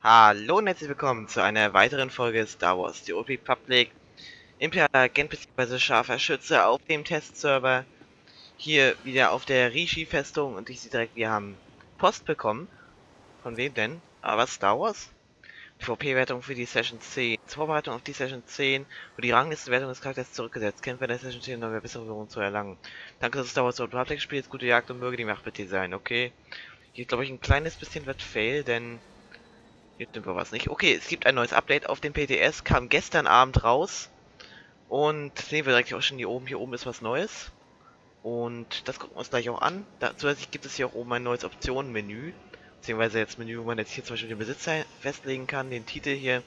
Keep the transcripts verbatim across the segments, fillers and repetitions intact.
Hallo und herzlich willkommen zu einer weiteren Folge Star Wars The Old Republic. Imperial-Agent bzw. Scharfer Schütze auf dem Testserver. Hier wieder auf der Rishi-Festung und ich sehe direkt, wir haben Post bekommen. Von wem denn? Ah, was? Star Wars? PvP-Wertung für die Session zehn. Zur Vorbereitung auf die Session zehn und die Ranglistenwertung des Charakters zurückgesetzt. Kämpfe der Session zehn, um neue bessere Belohnung zu erlangen. Danke, dass du Star Wars The Old Republic spielst. Gute Jagd und möge die Macht mit dir sein, okay? Hier glaube ich ein kleines bisschen wird fail, denn hier stimmt was nicht. Okay, es gibt ein neues Update auf dem P T S, kam gestern Abend raus. Und sehen wir direkt auch schon hier oben. Hier oben ist was Neues. Und das gucken wir uns gleich auch an. Da, zusätzlich gibt es hier auch oben ein neues Optionenmenü. Beziehungsweise jetzt Menü, wo man jetzt hier zum Beispiel den Besitzer festlegen kann, den Titel hier.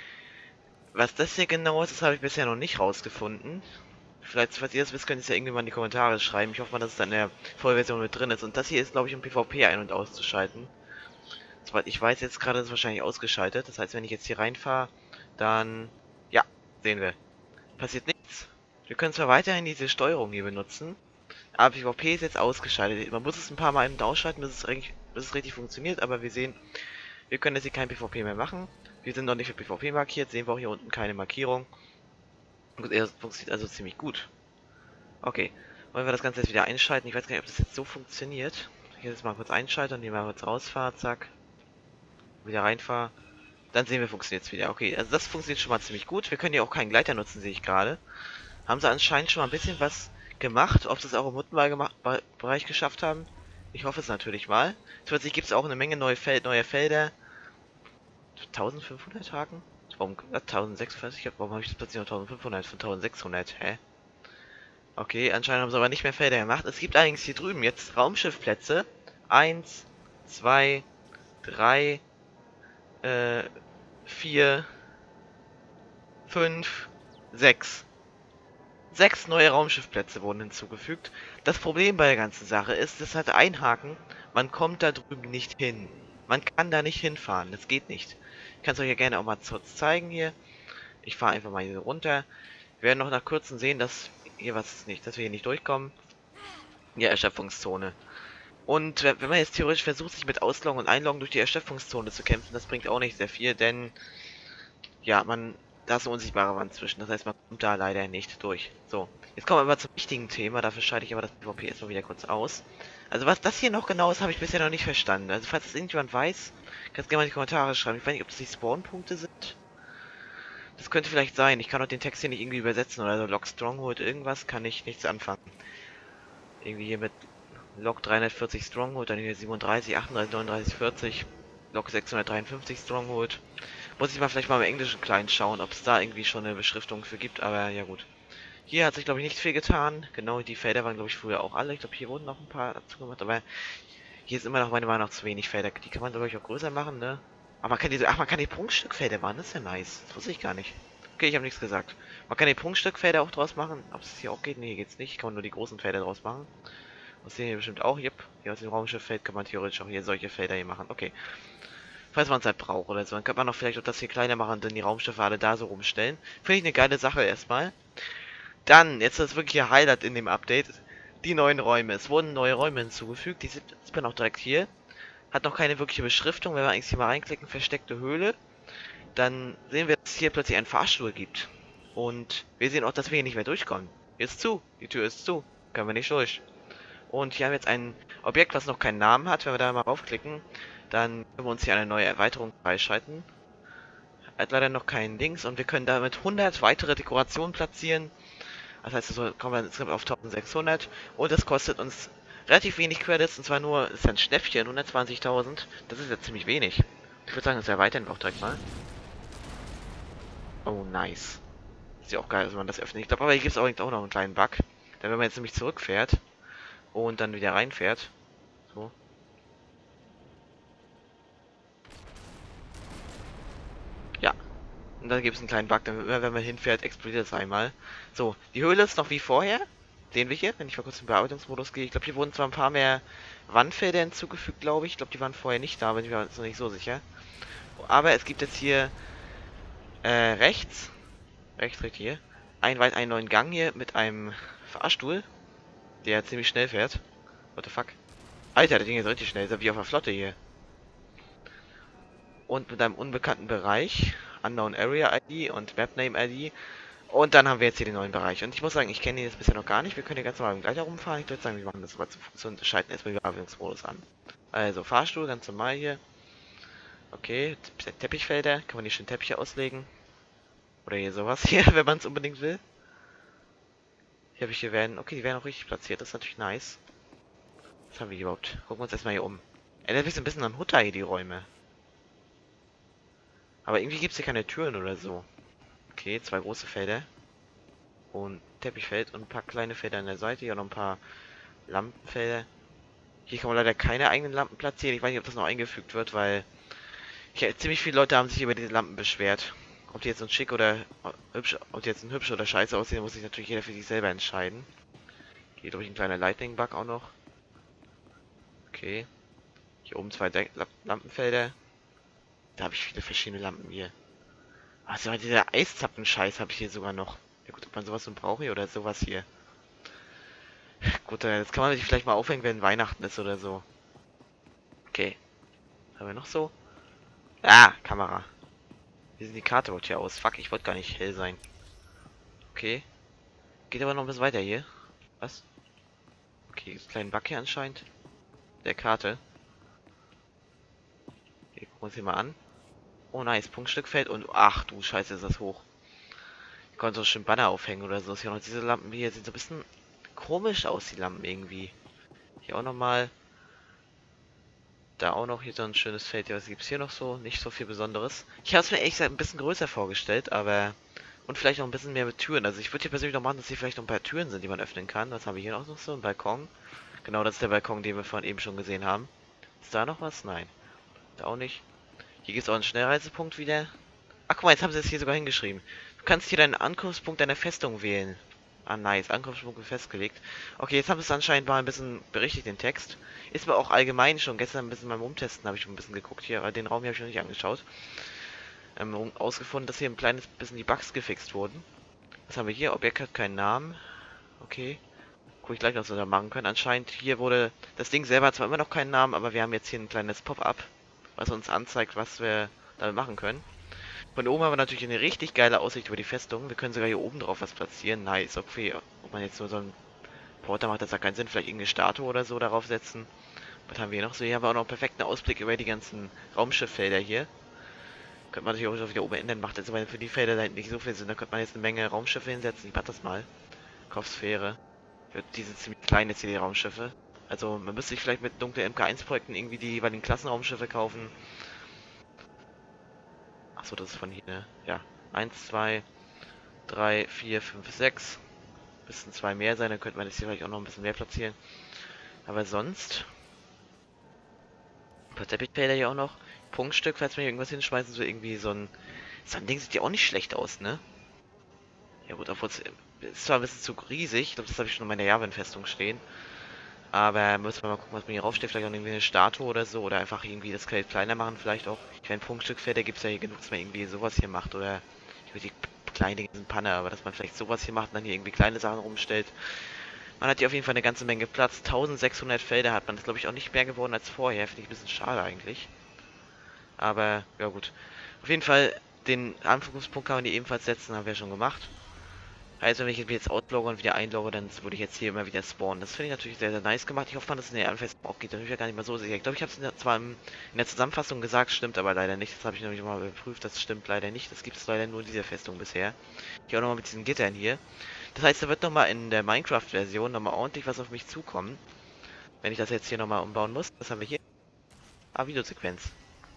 Was das hier genau ist, das habe ich bisher noch nicht rausgefunden. Vielleicht, falls ihr das wisst, könnt ihr es ja irgendwie mal in die Kommentare schreiben. Ich hoffe mal, dass es dann in der Vollversion mit drin ist. Und das hier ist, glaube ich, um PvP ein- und auszuschalten. Soweit ich weiß, jetzt gerade ist es wahrscheinlich ausgeschaltet. Das heißt, wenn ich jetzt hier reinfahre, dann... Ja, sehen wir. Passiert nichts. Wir können zwar weiterhin diese Steuerung hier benutzen, aber PvP ist jetzt ausgeschaltet. Man muss es ein paar Mal ein- und ausschalten, bis es, richtig, bis es richtig funktioniert, aber wir sehen, wir können jetzt hier kein PvP mehr machen. Wir sind noch nicht für PvP markiert, sehen wir auch hier unten keine Markierung. Gut, er funktioniert also ziemlich gut. Okay, wollen wir das Ganze jetzt wieder einschalten? Ich weiß gar nicht, ob das jetzt so funktioniert. Hier jetzt mal kurz einschalten, hier mal kurz rausfahren, zack. Wieder reinfahren. Dann sehen wir, funktioniert es wieder. Okay, also das funktioniert schon mal ziemlich gut. Wir können hier auch keinen Gleiter nutzen, sehe ich gerade. Haben sie anscheinend schon mal ein bisschen was gemacht. Ob sie es auch im Muttenbereich geschafft haben? Ich hoffe es natürlich mal. Zusätzlich gibt es auch eine Menge neue, Fel neue Felder. eintausendfünfhundert Haken? Warum? Äh, eintausendsechshundert? Warum habe ich das plötzlich noch eintausendfünfhundert von eintausendsechshundert? Hä? Okay, anscheinend haben sie aber nicht mehr Felder gemacht. Es gibt allerdings hier drüben jetzt Raumschiffplätze. Eins, zwei, drei, äh, vier, fünf, sechs. Sechs neue Raumschiffplätze wurden hinzugefügt. Das Problem bei der ganzen Sache ist, es hat einen Haken, man kommt da drüben nicht hin. Man kann da nicht hinfahren, das geht nicht. Ich kann es euch ja gerne auch mal kurz zeigen hier. Ich fahre einfach mal hier runter. Wir werden noch nach kurzem sehen, dass hier was nicht, dass wir hier nicht durchkommen. Ja, Erschöpfungszone. Und wenn man jetzt theoretisch versucht, sich mit Ausloggen und Einloggen durch die Erschöpfungszone zu kämpfen, das bringt auch nicht sehr viel, denn ja, man, da ist eine unsichtbare Wand zwischen. Das heißt, man kommt da leider nicht durch. So, jetzt kommen wir aber zum wichtigen Thema. Dafür schalte ich aber das PvP erstmal wieder kurz aus. Also was das hier noch genau ist, habe ich bisher noch nicht verstanden. Also falls es irgendjemand weiß, kannst gerne mal in die Kommentare schreiben. Ich weiß nicht, ob das die Spawnpunkte sind. Das könnte vielleicht sein. Ich kann auch den Text hier nicht irgendwie übersetzen oder so. Log Stronghold, irgendwas kann ich nichts anfangen. Irgendwie hier mit Log dreihundertvierzig Stronghold, dann hier siebenunddreißig, achtunddreißig, neununddreißig, vierzig. Log sechshundertdreiundfünfzig Stronghold. Muss ich mal vielleicht mal im englischen Client schauen, ob es da irgendwie schon eine Beschriftung für gibt, aber ja gut. Hier hat sich, glaube ich, nicht viel getan. Genau, die Felder waren, glaube ich, früher auch alle. Ich glaube, hier wurden noch ein paar dazu gemacht, aber hier ist immer noch, meine Meinung nach, zu wenig Felder. Die kann man, glaube ich, auch größer machen, ne? Aber man kann diese, ach, man kann die Prunkstückfelder machen, das ist ja nice. Das wusste ich gar nicht. Okay, ich habe nichts gesagt. Man kann die Prunkstückfelder auch draus machen. Ob es hier auch geht? Nee, hier geht's nicht. Kann man nur die großen Felder draus machen. Das sehen hier bestimmt auch. Yep. Hier aus dem Raumschifffeld kann man theoretisch auch hier solche Felder hier machen. Okay. Falls man es halt braucht oder so. Dann könnte man noch vielleicht auch das hier kleiner machen und dann die Raumschiffe alle da so rumstellen. Finde ich eine geile Sache erstmal. Dann, jetzt ist wirklich ein Highlight in dem Update. Die neuen Räume. Es wurden neue Räume hinzugefügt. Die sieht man auch direkt hier. Hat noch keine wirkliche Beschriftung. Wenn wir eigentlich hier mal reinklicken, versteckte Höhle, dann sehen wir, dass es hier plötzlich einen Fahrstuhl gibt. Und wir sehen auch, dass wir hier nicht mehr durchkommen. Hier ist zu. Die Tür ist zu. Können wir nicht durch. Und hier haben wir jetzt ein Objekt, was noch keinen Namen hat. Wenn wir da mal raufklicken, dann können wir uns hier eine neue Erweiterung freischalten. Hat leider noch keinen Dings und wir können damit hundert weitere Dekorationen platzieren. Das heißt, so kommen wir insgesamt auf eintausendsechshundert und das kostet uns relativ wenig Credits, und zwar nur, ist ein Schnäppchen, hundertzwanzigtausend. Das ist ja ziemlich wenig. Ich würde sagen, das erweitern wir auch direkt mal. Oh, nice. Ist ja auch geil, dass man das öffnet. Ich glaube, aber hier gibt es auch noch einen kleinen Bug. Denn wenn man jetzt nämlich zurückfährt und dann wieder reinfährt, so, ja. Und dann gibt es einen kleinen Bug, dann immer wenn man hinfährt, explodiert es einmal. So, die Höhle ist noch wie vorher. Sehen wir hier, wenn ich mal kurz in den Bearbeitungsmodus gehe. Ich glaube, hier wurden zwar ein paar mehr Wandfelder hinzugefügt, glaube ich. Ich glaube, die waren vorher nicht da, bin ich mir jetzt noch nicht so sicher. Aber es gibt jetzt hier äh, rechts, rechts, rechts hier, ein, weit einen neuen Gang hier mit einem Fahrstuhl, der ziemlich schnell fährt. What the fuck? Alter, das Ding ist richtig schnell, ist ja wie auf der Flotte hier. und mit einem unbekannten Bereich, Unknown Area I D und Mapname I D. Und dann haben wir jetzt hier den neuen Bereich. Und ich muss sagen, ich kenne ihn jetzt bisher noch gar nicht. Wir können hier ganz normal gleich herumfahren. Ich würde sagen, wir machen das aber zu Funktion und schalten erstmal den Bearbeitungsmodus an. Also Fahrstuhl, ganz normal hier. Okay, Te- Teppichfelder. Kann man hier schön Teppiche auslegen. Oder hier sowas hier, wenn man es unbedingt will. Hier habe ich hier werden. Okay, die werden auch richtig platziert. Das ist natürlich nice. Was haben wir hier überhaupt? Gucken wir uns erstmal hier um. Erinnert mich so ein bisschen an Hutter hier, die Räume. Aber irgendwie gibt es hier keine Türen oder so. Okay, zwei große Felder. Und Teppichfeld und ein paar kleine Felder an der Seite. Hier noch ein paar Lampenfelder. Hier kann man leider keine eigenen Lampen platzieren. Ich weiß nicht, ob das noch eingefügt wird, weil hier ziemlich viele Leute haben sich über diese Lampen beschwert. Ob die jetzt so schick oder hübsch, ob die jetzt ein hübsch oder scheiße aussehen, muss sich natürlich jeder für sich selber entscheiden. Hier durch ein kleiner Lightning-Bug auch noch. Okay. Hier oben zwei De Lampenfelder. Da habe ich viele verschiedene Lampen hier. Also dieser Eiszapfen-Scheiß habe ich hier sogar noch. Ja gut, ob man sowas so braucht hier oder sowas hier. Gut, das kann man sich vielleicht mal aufhängen, wenn Weihnachten ist oder so. Okay. Was haben wir noch so? Ah, Kamera. Wie sieht die Karte heute hier aus? Fuck, ich wollte gar nicht hell sein. Okay. Geht aber noch ein bisschen weiter hier. Was? Okay, ist ein kleiner Bug hier anscheinend. Der Karte. Okay, gucken wir uns hier mal an. Oh nice, Punktstückfeld und ach du Scheiße, ist das hoch. Ich konnte so schön Banner aufhängen oder so. Hier noch diese Lampen hier sehen so ein bisschen komisch aus, die Lampen irgendwie. Hier auch nochmal. Da auch noch hier so ein schönes Feld. Ja, was gibt es hier noch so? Nicht so viel Besonderes. Ich habe es mir ehrlich gesagt ein bisschen größer vorgestellt, aber... Und vielleicht noch ein bisschen mehr mit Türen. Also ich würde hier persönlich noch machen, dass hier vielleicht noch ein paar Türen sind, die man öffnen kann. Was haben wir hier noch so? Ein Balkon. Genau, das ist der Balkon, den wir von eben schon gesehen haben. Ist da noch was? Nein. Da auch nicht. Hier gibt es auch einen Schnellreisepunkt wieder. Ach guck mal, jetzt haben sie es hier sogar hingeschrieben. Du kannst hier deinen Ankunftspunkt deiner Festung wählen. Ah, nice. Ankunftspunkt festgelegt. Okay, jetzt haben sie es anscheinend mal ein bisschen berichtigt, den Text. Ist mir auch allgemein schon gestern ein bisschen beim Umtesten, habe ich schon ein bisschen geguckt hier, aber den Raum hier habe ich noch nicht angeschaut. Ähm, um, ausgefunden, dass hier ein kleines bisschen die Bugs gefixt wurden. Was haben wir hier? Objekt hat keinen Namen. Okay. Guck ich gleich, was wir da machen können. Anscheinend hier wurde... Das Ding selber hat zwar immer noch keinen Namen, aber wir haben jetzt hier ein kleines Pop-up, was uns anzeigt, was wir damit machen können. Von oben haben wir natürlich eine richtig geile Aussicht über die Festung. Wir können sogar hier oben drauf was platzieren. Nice, okay. Ob man jetzt nur so einen Porter macht, das hat keinen Sinn. Vielleicht irgendeine Statue oder so darauf setzen. Was haben wir noch so? Hier haben wir auch noch einen perfekten Ausblick über die ganzen Raumschifffelder hier. Könnte man natürlich auch wieder oben ändern. Macht jetzt aber für die Felder da hinten nicht so viel Sinn. Da könnte man jetzt eine Menge Raumschiffe hinsetzen. Ich mach das mal. Kopfsphäre. Die sind ziemlich klein jetzt hier, die Raumschiffe. Also man müsste sich vielleicht mit dunklen M K eins Projekten irgendwie die jeweiligen Klassenraumschiffe kaufen. Achso, das ist von hier, ne? Ja. eins, zwei, drei, vier, fünf, sechs. Müssten zwei mehr sein, dann könnte man das hier vielleicht auch noch ein bisschen mehr platzieren. Aber sonst... Ein paar Teppichfelder hier auch noch. Punktstück, falls man hier irgendwas hinschmeißen, so irgendwie so ein... So ein Ding sieht ja auch nicht schlecht aus, ne? Ja gut, obwohl es ist zwar ein bisschen zu riesig. Ich glaube, das habe ich schon in meiner Javan-Festung stehen. Aber müssen wir mal gucken, was man hier raufsteht. Vielleicht auch irgendwie eine Statue oder so. Oder einfach irgendwie das Skelett kleiner machen vielleicht auch. Ich meine, Punktstückfelder gibt es ja hier genug, dass man irgendwie sowas hier macht. Oder ich würde die kleinen Dinge sind Panne, aber dass man vielleicht sowas hier macht und dann hier irgendwie kleine Sachen rumstellt. Man hat hier auf jeden Fall eine ganze Menge Platz. eintausendsechshundert Felder hat man. Das ist, glaube ich, auch nicht mehr geworden als vorher. Finde ich ein bisschen schade eigentlich. Aber, ja gut. Auf jeden Fall, den Anfangspunkt kann man hier ebenfalls setzen. Haben wir schon gemacht. Heißt, wenn ich jetzt outlogge und wieder einlogge, dann würde ich jetzt hier immer wieder spawnen. Das finde ich natürlich sehr, sehr nice gemacht. Ich hoffe, dass es in der Anfestung auch geht. Da bin ich ja gar nicht mal so sicher. Ich glaube, ich habe es zwar im, in der Zusammenfassung gesagt, stimmt aber leider nicht. Das habe ich nämlich mal überprüft. Das stimmt leider nicht. Das gibt es leider nur in dieser Festung bisher. Hier auch nochmal mit diesen Gittern hier. Das heißt, da wird nochmal in der Minecraft-Version nochmal ordentlich was auf mich zukommen. Wenn ich das jetzt hier nochmal umbauen muss. Was haben wir hier? Ah, Videosequenz.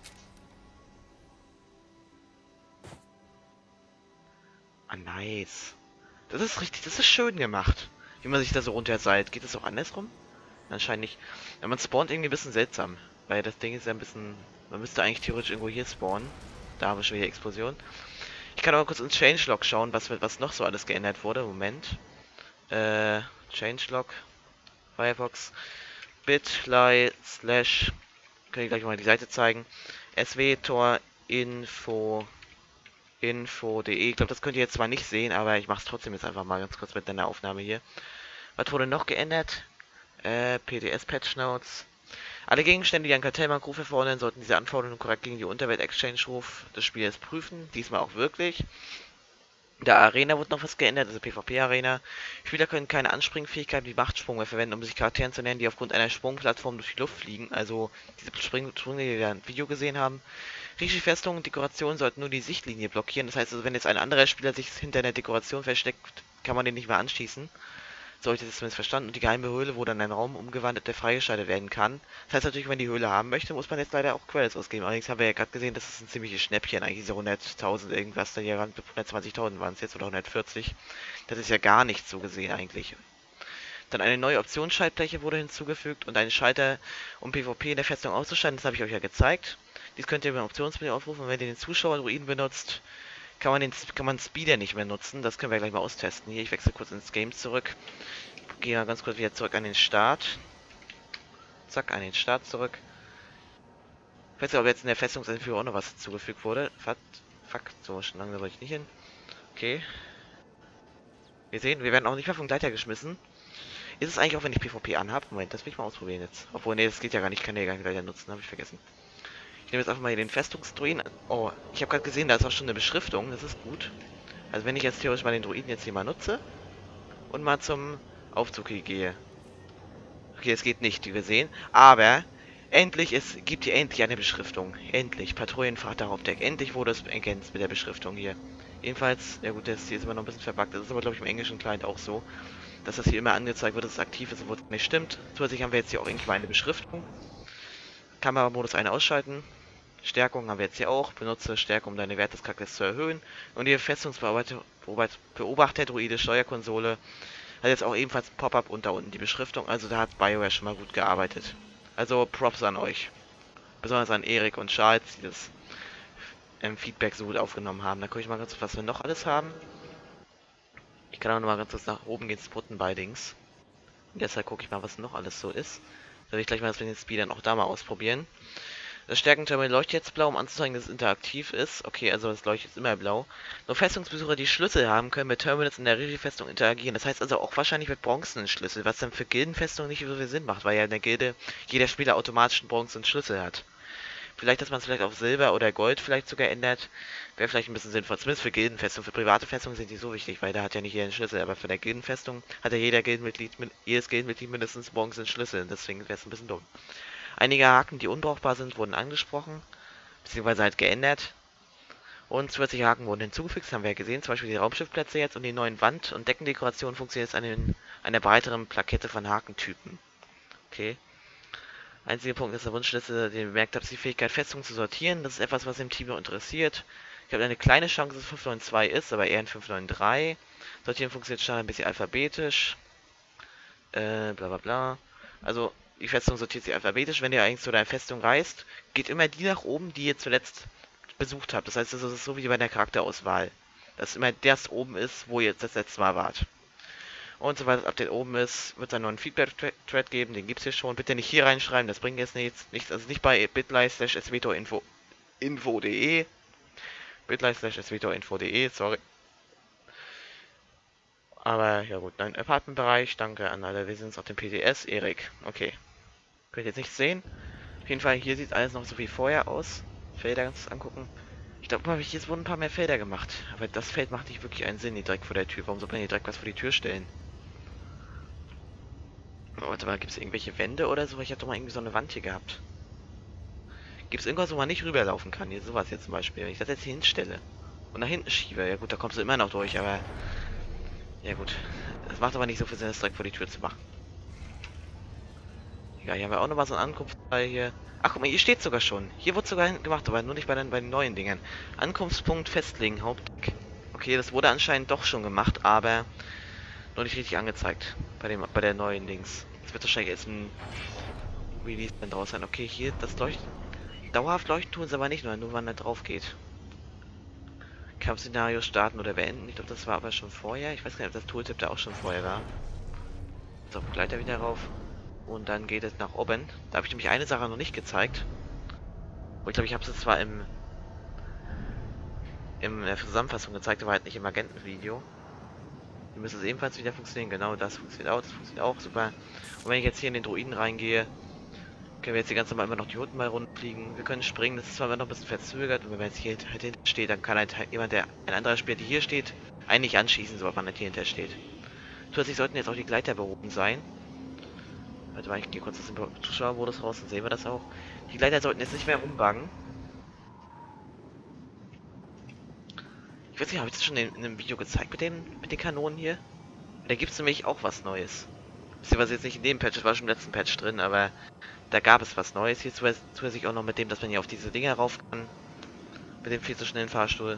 Ah, nice. Das ist richtig, das ist schön gemacht. Wie man sich da so runterseilt. Geht das auch andersrum? Anscheinend nicht. Ja, man spawnt irgendwie ein bisschen seltsam. Weil das Ding ist ja ein bisschen... Man müsste eigentlich theoretisch irgendwo hier spawnen. Da haben wir schon wieder Explosion. Ich kann aber kurz ins Changelog schauen, was, was noch so alles geändert wurde. Moment. Äh, Changelog. Firefox. Bitly slash... Kann ich gleich mal die Seite zeigen. swtor info... info punkt de. Ich glaube, das könnt ihr jetzt zwar nicht sehen, aber ich mache es trotzdem jetzt einfach mal ganz kurz mit deiner Aufnahme hier. Was wurde noch geändert? Äh, P D S Patch Notes. Alle Gegenstände, die ein Kartellmark-Ruf hervorholen, sollten diese Anforderungen korrekt gegen die Unterwelt-Exchange-Ruf des Spielers prüfen. Diesmal auch wirklich. In der Arena wurde noch was geändert, also PvP-Arena. Spieler können keine Anspringfähigkeit wie Machtsprung mehr verwenden, um sich Charakteren zu nennen, die aufgrund einer Sprungplattform durch die Luft fliegen. Also diese Sprünge, die wir im Video gesehen haben. Griechische Festungen und Dekorationen sollten nur die Sichtlinie blockieren. Das heißt also, wenn jetzt ein anderer Spieler sich hinter einer Dekoration versteckt, kann man den nicht mehr anschießen. So habe ich das zumindest verstanden. Und die geheime Höhle wurde in einen Raum umgewandelt, der freigeschaltet werden kann. Das heißt natürlich, wenn man die Höhle haben möchte, muss man jetzt leider auch Credits ausgeben. Allerdings haben wir ja gerade gesehen, das ist ein ziemliches Schnäppchen. Eigentlich diese hunderttausend irgendwas, da hier hundertzwanzigtausend waren es jetzt oder hundertvierzig. Das ist ja gar nicht so gesehen eigentlich. Dann eine neue Optionsschaltfläche wurde hinzugefügt und einen Schalter, um PvP in der Festung auszuschalten. Das habe ich euch ja gezeigt. Dies könnt ihr über Optionsmenü aufrufen. Und wenn ihr den Zuschauer-Druiden benutzt, kann man den kann man Speeder nicht mehr nutzen. Das können wir gleich mal austesten. Hier, ich wechsle kurz ins Game zurück. Gehe mal ganz kurz wieder zurück an den Start. Zack, an den Start zurück. Ich weiß nicht, ob jetzt in der Festungsentführung auch noch was hinzugefügt wurde. Fuck, fuck, so schon lange wollte ich nicht hin. Okay. Wir sehen, wir werden auch nicht mehr vom Gleiter geschmissen. Ist es eigentlich auch, wenn ich PvP anhabe? Moment, das will ich mal ausprobieren jetzt. Obwohl, nee, das geht ja gar nicht. Ich kann ja gar nicht Gleiter nutzen, habe ich vergessen. Ich nehme jetzt einfach mal hier den Festungsdruiden. Oh, ich habe gerade gesehen, da ist auch schon eine Beschriftung. Das ist gut. Also wenn ich jetzt theoretisch mal den Druiden jetzt hier mal nutze und mal zum Aufzug hier gehe. Okay, es geht nicht, wie wir sehen. Aber endlich, es gibt hier endlich eine Beschriftung. Endlich. Patrouillenfahrt auf Deck. Endlich wurde es ergänzt mit der Beschriftung hier. Jedenfalls, ja gut, das hier ist immer noch ein bisschen verbuggt. Das ist aber, glaube ich, im englischen Client auch so, dass das hier immer angezeigt wird, dass es aktiv ist, obwohl es nicht stimmt. Zusätzlich haben wir jetzt hier auch irgendwie eine Beschriftung. Kameramodus ein ausschalten. Stärkung haben wir jetzt hier auch. Benutze Stärke, um deine Werte des Charakters zu erhöhen. Und die Festungsbeobachter-Druide Steuerkonsole hat jetzt auch ebenfalls Pop-up und da unten die Beschriftung. Also da hat BioWare schon mal gut gearbeitet. Also Props an euch. Besonders an Erik und Charles, die das ähm, Feedback so gut aufgenommen haben. Da gucke ich mal ganz kurz, was wir noch alles haben. Ich kann auch noch mal ganz kurz nach oben gehen, Sputten bei Dings. Und deshalb gucke ich mal, was noch alles so ist. Da will ich gleich mal das mit den Speedern auch da mal ausprobieren. Das Stärkenterminal leuchtet jetzt blau, um anzuzeigen, dass es interaktiv ist. Okay, also es leuchtet jetzt immer blau. Nur Festungsbesucher, die Schlüssel haben, können mit Terminals in der Regie-Festung interagieren. Das heißt also auch wahrscheinlich mit bronzenen Schlüssel, was dann für Gildenfestungen nicht so viel Sinn macht, weil ja in der Gilde jeder Spieler automatisch einen bronzenen Schlüssel hat. Vielleicht, dass man es vielleicht auf Silber oder Gold vielleicht sogar ändert, wäre vielleicht ein bisschen sinnvoll. Zumindest für Gildenfestungen. Für private Festungen sind die so wichtig, weil da hat ja nicht jeder einen Schlüssel. Aber für der Gildenfestung hat ja jeder Gildenmitglied, jedes Gildenmitglied mindestens einen bronzenen Schlüssel. Deswegen wäre es ein bisschen dumm. Einige Haken, die unbrauchbar sind, wurden angesprochen, beziehungsweise halt geändert. Und zusätzliche Haken wurden hinzugefügt, das haben wir ja gesehen, zum Beispiel die Raumschiffplätze jetzt und die neuen Wand- und Deckendekorationen funktionieren jetzt an den, einer breiteren Plakette von Hakentypen. Okay. Einziger Punkt ist der Wunschliste, den ihr bemerkt habt, ist die Fähigkeit, Festungen zu sortieren. Das ist etwas, was im Team noch interessiert. Ich habe eine kleine Chance, dass es fünf neun zwei ist, aber eher ein fünf neun drei. Sortieren funktioniert schon ein bisschen alphabetisch. Äh, bla bla bla. Also, die Festung sortiert sich alphabetisch. Wenn ihr eigentlich zu der Festung reist, geht immer die nach oben, die ihr zuletzt besucht habt. Das heißt, das ist so wie bei der Charakterauswahl. Dass immer das oben ist, wo ihr jetzt das letzte Mal wart. Und sobald das Update oben ist, wird es einen neuen Feedback-Thread geben. Den gibt es hier schon. Bitte nicht hier reinschreiben, das bringt jetzt nichts. nichts also nicht bei bit.ly slash svtorinfo info.de bit.ly slash svtorinfo.de, sorry. Aber ja gut, nein, Apartmentbereich, danke an alle, wir sind jetzt auf dem P T S, Erik, okay. Könnt ihr jetzt nicht sehen. Auf jeden Fall, hier sieht alles noch so wie vorher aus. Felder ganz angucken. Ich glaube, hier wurden ein paar mehr Felder gemacht. Aber das Feld macht nicht wirklich einen Sinn, hier direkt vor der Tür. Warum soll man hier direkt was vor die Tür stellen? Oh, warte mal, gibt es irgendwelche Wände oder so? Ich hatte doch mal irgendwie so eine Wand hier gehabt. Gibt es irgendwas, wo man nicht rüberlaufen kann? Hier sowas jetzt zum Beispiel. Wenn ich das jetzt hier hinstelle und nach hinten schiebe, ja gut, da kommst du immer noch durch, aber... Ja gut, das macht aber nicht so viel Sinn, das direkt vor die Tür zu machen. Ja, hier haben wir auch noch mal so einen Ankunftsteil hier. Ach, guck mal, hier steht sogar schon. Hier wurde sogar gemacht, aber nur nicht bei den, bei den neuen Dingen. Ankunftspunkt festlegen, Hauptdeck. Okay, das wurde anscheinend doch schon gemacht, aber noch nicht richtig angezeigt. Bei dem, bei der neuen Dings. Das wird wahrscheinlich jetzt ein Release dann draus sein. Okay, hier, das leuchtet. Dauerhaft leuchten tun sie aber nicht, nur, nur wann er drauf geht. Kampfszenario starten oder beenden. Ich glaube, das war aber schon vorher. Ich weiß gar nicht, ob das Tooltip da auch schon vorher war. So, Gleiter wieder rauf. Und dann geht es nach oben. Da habe ich nämlich eine Sache noch nicht gezeigt. Und ich glaube, ich habe es zwar im in der Zusammenfassung gezeigt, aber halt nicht im Agentenvideo. Hier müsste es ebenfalls wieder funktionieren. Genau, das funktioniert auch. Das funktioniert auch. Super. Und wenn ich jetzt hier in den Druiden reingehe, Können wir jetzt die ganze Mal immer noch die Hunden mal rundfliegen. Wir können springen, das ist zwar immer noch ein bisschen verzögert. Und wenn man jetzt hier halt hinter steht, dann kann halt jemand, der ein anderer Spieler, der hier steht, eigentlich anschießen, sobald man halt hier hinter steht. Zusätzlich sollten jetzt auch die Gleiter behoben sein. Warte mal, ich gehe kurz aus dem Zuschauermodus raus, dann sehen wir das auch. Die Gleiter sollten jetzt nicht mehr rumbuggen. Ich weiß nicht, habe ich das schon in, in einem Video gezeigt mit, dem, mit den Kanonen hier? Da gibt es nämlich auch was Neues. Beziehungsweise jetzt nicht in dem Patch, das war schon im letzten Patch drin, aber da gab es was Neues. Hier zusätzlich auch noch mit dem, dass man hier auf diese Dinger rauf kann. Mit dem viel zu schnellen Fahrstuhl.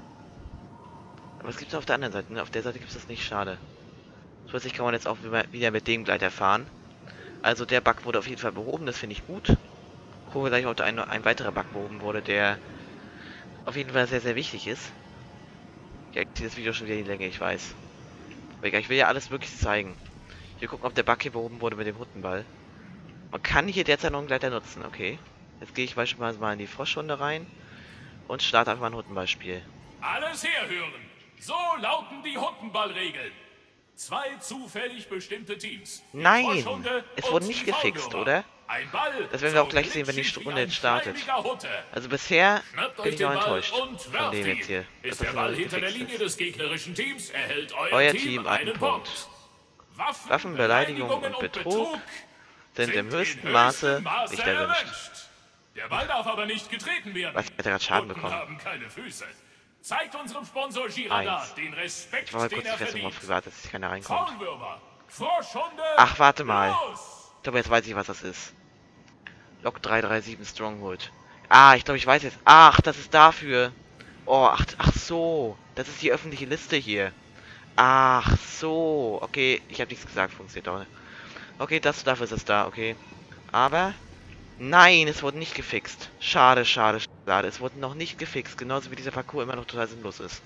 Aber es gibt es auf der anderen Seite, ne? Auf der Seite gibt es das nicht, schade. Zusätzlich kann man jetzt auch wieder mit dem Gleiter fahren. Also der Bug wurde auf jeden Fall behoben, das finde ich gut. Gucken wir gleich, ob da ein, ein weiterer Bug behoben wurde, der auf jeden Fall sehr, sehr wichtig ist. Ja, ich ziehe das Video schon wieder in die Länge, ich weiß. Aber egal, ich will ja alles wirklich zeigen. Wir gucken, ob der Bug hier behoben wurde mit dem Hundenball. Man kann hier derzeit noch einen Gleiter nutzen, okay. Jetzt gehe ich beispielsweise mal in die Froschrunde rein und starte einfach mal ein Hundenballspiel. Alles herhören! So lauten die Hundenballregeln. Zwei zufällig bestimmte Teams. Nein! Es wurde nicht gefixt, oder? Ein Ball. Das werden wir auch gleich sehen, wenn die Runde jetzt startet. Also bisher bin ich noch enttäuscht von dem jetzt hier. Ist der Ball hinter der Linie des gegnerischen Teams, erhält euer, euer Team, Team einen einen Punkt. Punkt. Waffen, Waffen, Beleidigung und Betrug sind im höchsten Maße nicht erwünscht. Der Ball darf aber nicht getreten werden. Was, hat er gerade Schaden Hunden bekommen? haben keine Füße. Zeigt unserem Sponsor Girardin Eins. den Respekt, Ich war mal den kurz er die Festung auf verdient. privat, dass sich keiner reinkommt. Faulwürmer, Froschhunde, Ach, warte mal. los! Ich glaube, jetzt weiß ich, was das ist. Lok drei drei sieben Stronghold. Ah, ich glaube, ich weiß jetzt. Ach, das ist dafür. Oh, ach, ach so. Das ist die öffentliche Liste hier. Ach so. Okay, ich habe nichts gesagt, funktioniert auch nicht. Okay, das dafür ist es da, okay. Aber nein, es wurde nicht gefixt. Schade, schade, schade. Es wurde noch nicht gefixt, genauso wie dieser Parcours immer noch total sinnlos ist.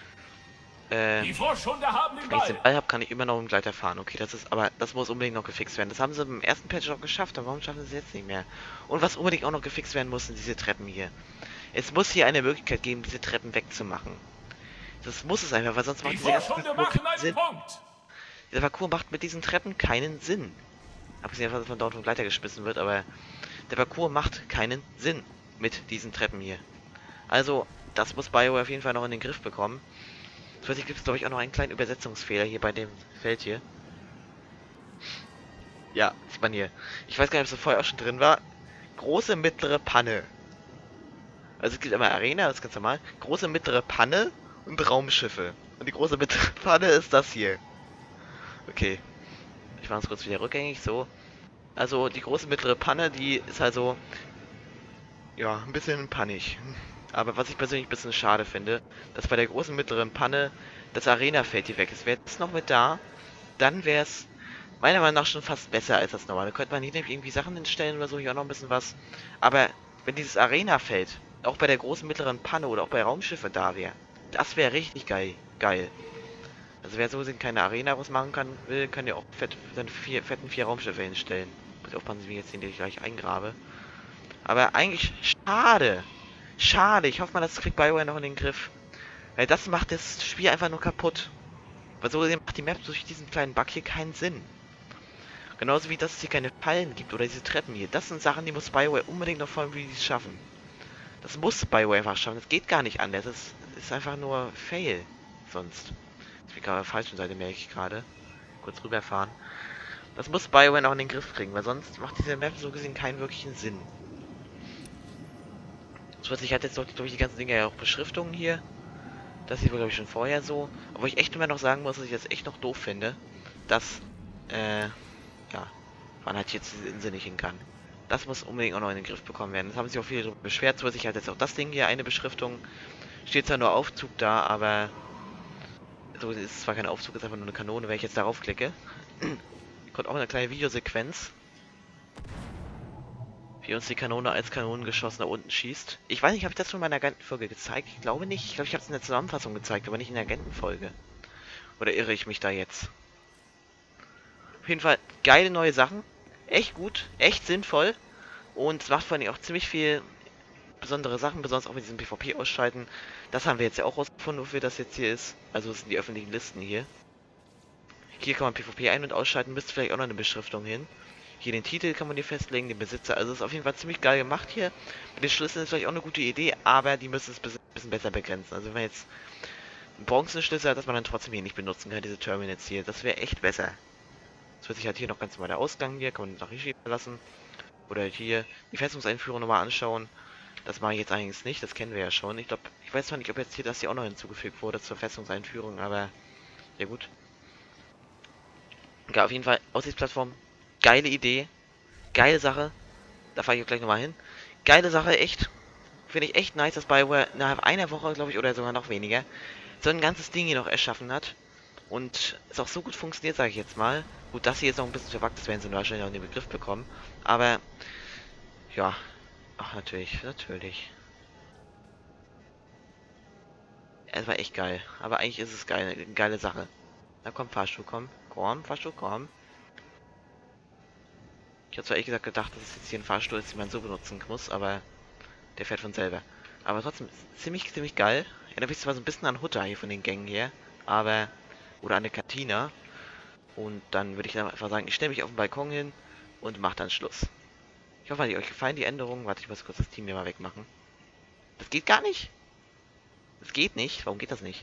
Äh, Die Froschhunde haben den wenn ich den Ball. Ball habe, kann ich immer noch im Gleiter fahren. Okay, das ist, aber das muss unbedingt noch gefixt werden. Das haben sie im ersten Patch auch geschafft, aber warum schaffen sie es jetzt nicht mehr? Und was unbedingt auch noch gefixt werden muss, sind diese Treppen hier. Es muss hier eine Möglichkeit geben, diese Treppen wegzumachen. Das muss es einfach, weil sonst macht Die dieser ganze Froschhunde Parcours machen keinen einen Sinn. Punkt. Dieser Parcours macht mit diesen Treppen keinen Sinn. Abgesehen davon, dass man dort vom Gleiter geschmissen wird, aber der Parcours macht keinen Sinn mit diesen Treppen hier. Also, das muss BioWare auf jeden Fall noch in den Griff bekommen. Zusätzlich gibt es, glaube ich, auch noch einen kleinen Übersetzungsfehler hier bei dem Feld hier. Ja, sieht man hier. Ich weiß gar nicht, ob es vorher auch schon drin war. Große, mittlere Panne. Also es gibt immer Arena, das ist ganz normal. Große, mittlere Panne und Raumschiffe. Und die große, mittlere Panne ist das hier. Okay. Ich mache es kurz wieder rückgängig, so. Also die große, mittlere Panne, die ist also... Ja, ein bisschen pannig. Aber was ich persönlich ein bisschen schade finde, dass bei der großen mittleren Panne das Arena-Feld hier weg ist. Wäre es noch mit da, dann wäre es meiner Meinung nach schon fast besser als das normale. Da könnte man hier nämlich irgendwie Sachen hinstellen oder so, hier auch noch ein bisschen was. Aber wenn dieses Arena-Feld auch bei der großen mittleren Panne oder auch bei Raumschiffe da wäre, das wäre richtig geil. geil. Also wer so keine Arena rausmachen kann, will, kann ja auch fett, seine vier, fetten vier Raumschiffe hinstellen. Muss ich aufpassen, wie ich jetzt den die gleich eingrabe. Aber eigentlich schade. Schade, ich hoffe mal, das kriegt BioWare noch in den Griff. Weil das macht das Spiel einfach nur kaputt. Weil so macht die Map durch diesen kleinen Bug hier keinen Sinn. Genauso wie, dass es hier keine Fallen gibt oder diese Treppen hier. Das sind Sachen, die muss BioWare unbedingt noch vor wie die es schaffen. Das muss BioWare einfach schaffen. Das geht gar nicht anders. Das ist, das ist einfach nur Fail. Sonst. Ich bin gerade auf der falschen Seite, merke ich gerade. Kurz rüberfahren. Das muss BioWare noch in den Griff kriegen, weil sonst macht diese Map so gesehen keinen wirklichen Sinn. Zusätzlich hat jetzt doch durch die ganzen Dinge ja auch Beschriftungen hier. Das sieht wohl, glaube ich, schon vorher so. Aber ich echt immer noch sagen muss, dass ich das echt noch doof finde, dass, äh, ja, man halt jetzt diese Insel nicht hin kann. Das muss unbedingt auch noch in den Griff bekommen werden. Das haben sich auch viele darüber beschwert. Zusätzlich hat jetzt auch das Ding hier eine Beschriftung. Steht zwar nur Aufzug da, aber so ist zwar kein Aufzug, ist einfach nur eine Kanone, wenn ich jetzt darauf klicke. Kommt auch eine kleine Videosequenz, wie uns die Kanone als Kanonengeschoss nach unten schießt. Ich weiß nicht, habe ich das schon in meiner Agentenfolge gezeigt? Ich glaube nicht. Ich glaube, ich habe es in der Zusammenfassung gezeigt, aber nicht in der Agentenfolge. Oder irre ich mich da jetzt? Auf jeden Fall geile neue Sachen. Echt gut, echt sinnvoll. Und es macht vor allem auch ziemlich viel besondere Sachen, besonders auch mit diesem PvP ausschalten. Das haben wir jetzt ja auch rausgefunden, wofür das jetzt hier ist. Also es sind die öffentlichen Listen hier. Hier kann man PvP ein- und ausschalten, müsste vielleicht auch noch eine Beschriftung hin. Hier den Titel kann man hier festlegen, den Besitzer. Also ist auf jeden Fall ziemlich geil gemacht hier. Mit den Schlüsseln ist vielleicht auch eine gute Idee, aber die müssen es ein bisschen, bisschen besser begrenzen. Also wenn man jetzt einen Bronzenschlüssel hat, dass man dann trotzdem hier nicht benutzen kann, diese Terminals hier. Das wäre echt besser. Es wird sich halt hier noch ganz normal der Ausgang hier, kann man nach hier schieben lassen. Oder hier die Festungseinführung nochmal anschauen. Das mache ich jetzt eigentlich nicht, das kennen wir ja schon. Ich glaube, ich weiß zwar nicht, ob jetzt hier das hier auch noch hinzugefügt wurde zur Festungseinführung, aber ja gut. Ja, auf jeden Fall, Aussichtsplattform, geile Idee, geile Sache. Da fahre ich auch gleich nochmal hin. Geile Sache, echt. Finde ich echt nice, dass BioWare innerhalb einer Woche, glaube ich, oder sogar noch weniger, so ein ganzes Ding hier noch erschaffen hat. Und es auch so gut funktioniert, sage ich jetzt mal. Gut, das hier ist noch ein bisschen verwackt, das werden sie wahrscheinlich auch in den Begriff bekommen. Aber, ja. Ach, natürlich, natürlich. Es war echt geil. Aber eigentlich ist es geil, eine geile Sache. Na komm, Fahrstuhl, komm. Komm, Fahrstuhl, komm. Ich habe zwar ehrlich gesagt gedacht, dass es jetzt hier ein Fahrstuhl ist, den man so benutzen muss, aber der fährt von selber. Aber trotzdem ziemlich, ziemlich geil. Erinnert mich zwar so ein bisschen an Hutta hier von den Gängen hier, aber... Oder an eine Kantina. Und dann würde ich dann einfach sagen, ich stelle mich auf den Balkon hin und mache dann Schluss. Ich hoffe, euch gefallen die Änderungen. Warte, ich muss kurz das Team hier mal wegmachen. Das geht gar nicht. Das geht nicht. Warum geht das nicht?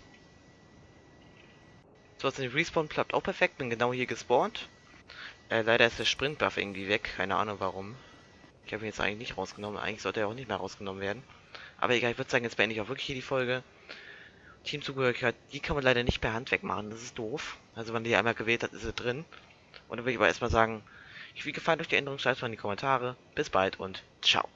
So, also der Respawn klappt auch perfekt. Bin genau hier gespawnt. Äh, leider ist der Sprint-Buff irgendwie weg. Keine Ahnung warum. Ich habe ihn jetzt eigentlich nicht rausgenommen. Eigentlich sollte er auch nicht mehr rausgenommen werden. Aber egal, ich würde sagen, jetzt beende ich auch wirklich hier die Folge. Teamzugehörigkeit, die kann man leider nicht per Hand wegmachen. Das ist doof. Also wenn man die einmal gewählt hat, ist sie drin. Und dann würde ich aber erstmal sagen, wie gefallen euch die Änderungen? Schreibt es mal in die Kommentare. Bis bald und ciao.